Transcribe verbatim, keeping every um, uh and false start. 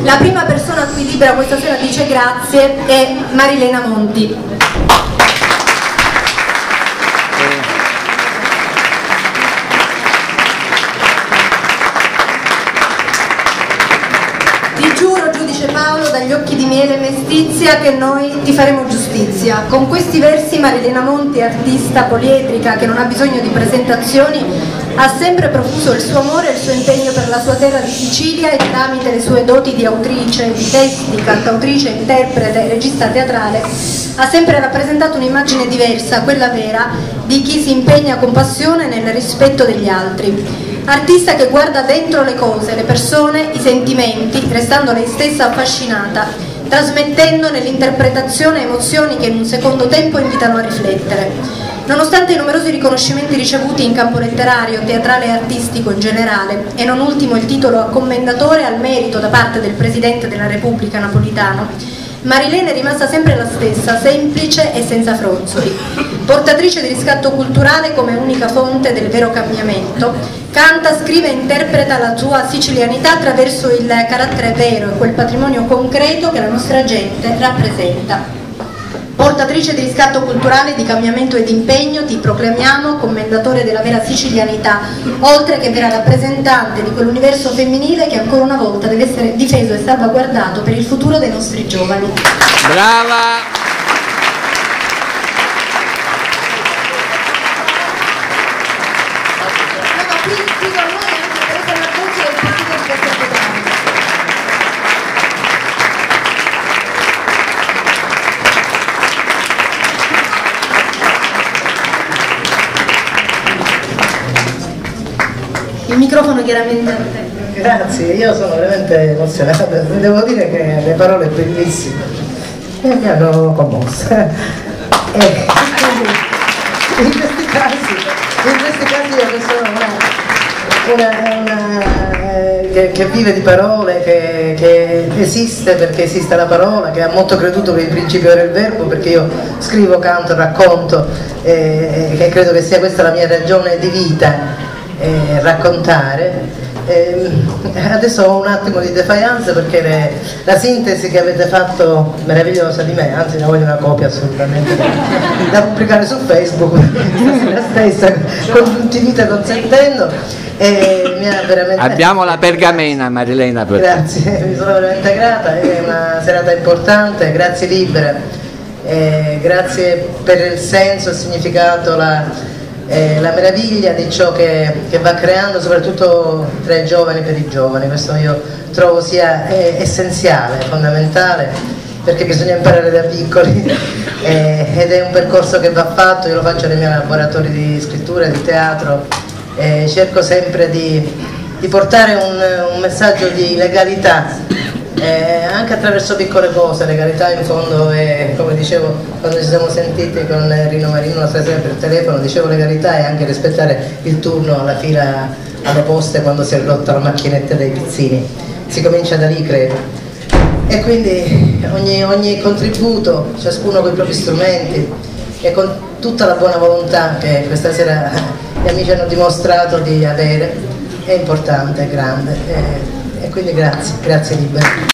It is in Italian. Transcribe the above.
La prima persona a cui Libera questa sera dice grazie è Marilena Monti. Ti giuro, giudice Paolo, dagli occhi di miele e mestizia, che noi ti faremo giustizia. Con questi versi Marilena Monti, artista poliedrica che non ha bisogno di presentazioni, ha sempre profuso il suo amore e il suo impegno per la sua terra di Sicilia, e tramite le sue doti di autrice, di testi, cantautrice, interprete e regista teatrale ha sempre rappresentato un'immagine diversa, quella vera, di chi si impegna con passione nel rispetto degli altri. Artista che guarda dentro le cose, le persone, i sentimenti, restando lei stessa affascinata, trasmettendo nell'interpretazione emozioni che in un secondo tempo invitano a riflettere. Nonostante i numerosi riconoscimenti ricevuti in campo letterario, teatrale e artistico in generale, e non ultimo il titolo a commendatore al merito da parte del Presidente della Repubblica Napolitano, Marilena è rimasta sempre la stessa, semplice e senza fronzoli. Portatrice di riscatto culturale come unica fonte del vero cambiamento, canta, scrive e interpreta la sua sicilianità attraverso il carattere vero e quel patrimonio concreto che la nostra gente rappresenta. Portatrice di riscatto culturale, di cambiamento e di impegno, ti proclamiamo commendatore della vera sicilianità, oltre che vera rappresentante di quell'universo femminile che ancora una volta deve essere difeso e salvaguardato per il futuro dei nostri giovani. Brava! Il microfono chiaramente a te. Grazie, io sono veramente emozionata, devo dire che le parole bellissime mi hanno commossa. E in questi casi, in questi casi io che sono una, una, una eh, che, che vive di parole, che, che esiste perché esiste la parola, che ha molto creduto che il principio era il verbo, perché io scrivo, canto, racconto, e eh, che credo che sia questa la mia ragione di vita. Eh, raccontare. Eh, adesso ho un attimo di defiance perché le, la sintesi che avete fatto meravigliosa di me, anzi ne voglio una copia assolutamente da pubblicare su Facebook la stessa, congiuntivita consentendo, e mi ha veramente... Abbiamo la pergamena, Marilena, per grazie, mi sono veramente grata, è una serata importante, grazie Libera, eh, grazie per il senso, il significato, la Eh, la meraviglia di ciò che, che va creando, soprattutto tra i giovani, per i giovani. Questo io trovo sia eh, essenziale, fondamentale, perché bisogna imparare da piccoli eh, ed è un percorso che va fatto. Io lo faccio nei miei laboratori di scrittura e di teatro, eh, cerco sempre di, di portare un, un messaggio di legalità, Eh, anche attraverso piccole cose. Legalità in fondo è, come dicevo quando ci siamo sentiti con Rino Marino la sera per telefono, dicevo legalità è anche rispettare il turno alla fila alle poste quando si è rotta la macchinetta dei pizzini, si comincia da lì credo, e quindi ogni, ogni contributo, ciascuno con i propri strumenti e con tutta la buona volontà che questa sera gli amici hanno dimostrato di avere, è importante, è grande. E, E quindi grazie, grazie Libera.